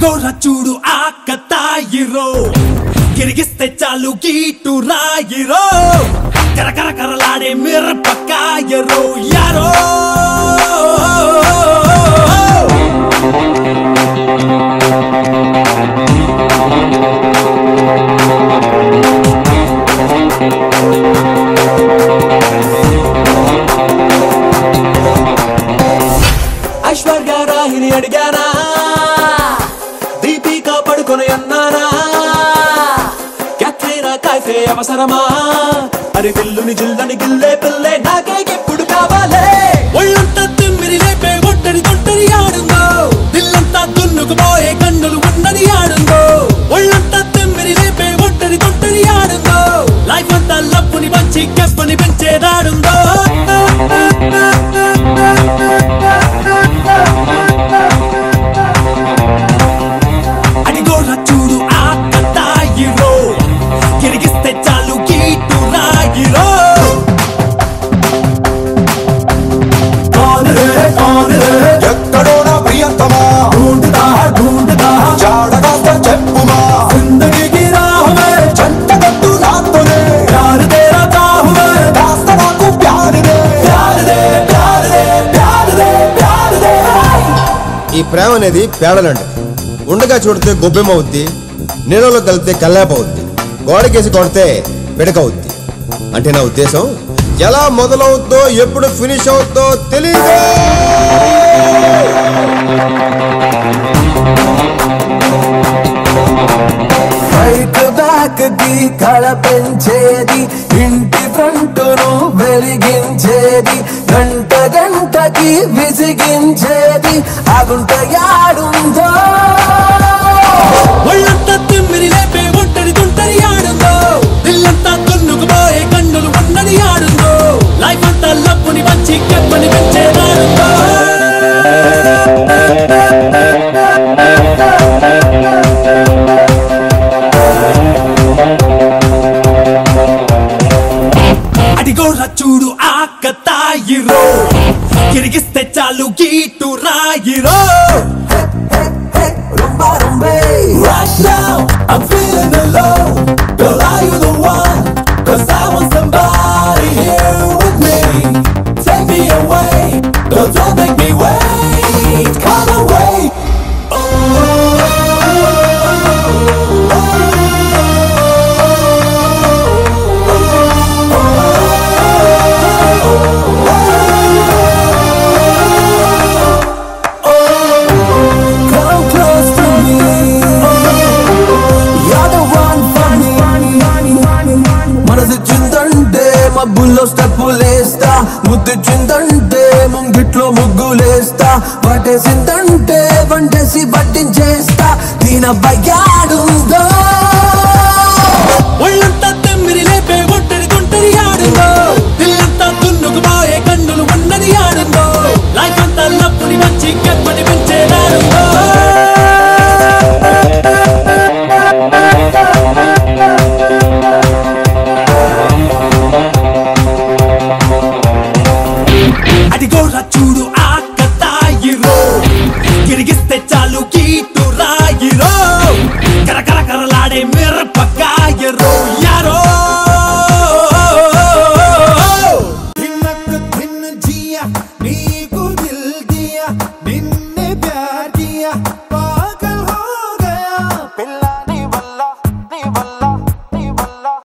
అడిగోరా చూడు ఆకతాయిరో గిరిగిస్తే చాలు గీటు రాయిరో కరకర కరలాడే మిరపకాయరో యారో ఐశ్వర్య రాహిని అడిగానా దీపిక పడుకొని అన్నానా క్యాట్రీనా కైఫే అవసరమా అరి విల్లుని జిల్లని గిల్లే పిల్లే నాకే ఎప్పుడు కావాలే ఒళ్ళంతా తిమ్మిరి లేపే ఒట్టడి తొట్టడి ఆడుందో దిల్లంతా దున్నుకుపోయే కన్నులు ఉన్నది ఆడుందో ఒళ్ళంతా తిమ్మిరి లేపే ఒట్టడి తొట్టడి ఆడుందో లైఫ్ అంతా లప్పుని పంచి కెప్పని పెంచేదాడుందో అడిగోరా చూడు ఆకతాయిరో గిరిగిస్తే చాలు గీటు రాయిరో ఎక్కడో నా ప్రియతమా ఢూంఢుదా చాడగా చెప్పుమా జిందగీకి రాహువే చంటగట్టు నాతోనే ప్యార్ తేరా చాహువే కాస్త నాకు ప్యార్ దే ప్యార్ దే ప్యార్ దే ప్యార్ దే ప్యార్ దే ఈ ప్రేమ అనేది పేడలండి ఉండగా చూడితే గొబ్బెమవుద్ది నీళ్ళలో కలిపితే కల్లాపవుద్ది గోడకేసి కొడితే పిడకవుద్ది అంటే నా ఉద్దేశం ఎలా మొదలవుద్దో ఎప్పుడు ఫినిష్ అవుద్దో తెలీదు బైక్ బ్యాక్ కి కళ పెంచేది ఇంటి ఫ్రంటును వెలిగించేది గంట గంటకి విసిగించేది ఆగుంట యాడుందో ఒళ్ళంతా తిమ్మిరి లేపే ఒట్టడి తుంటరి ఆడుందో దిల్లంతా దున్నుకుపోయే కన్నులు ఉన్నది ఆడుందో లైఫ్ అంతా లప్పుని వచ్చి కెప్పని పెంచేదాడుందో అడిగోరా చూడు ఆకతాయిరో గిరిగిస్తే చాలు గీటు రాయిరో rumba rumbe. Right now, I'm feeling alone. Girl, are you the one? 'Cause I want somebody here with me. Take me away. Girl, don't make me wait. Come away. Come close to me. You're the one for me. మనసు చిందంటే మబ్బుల్లో స్టెప్పులేస్తా ముద్దు చిందంటే ముంగిట్లో ముగ్గులేస్తా పట్టేసిందంటే వంటేసి పట్టించేస్తా దీన భయాన్ని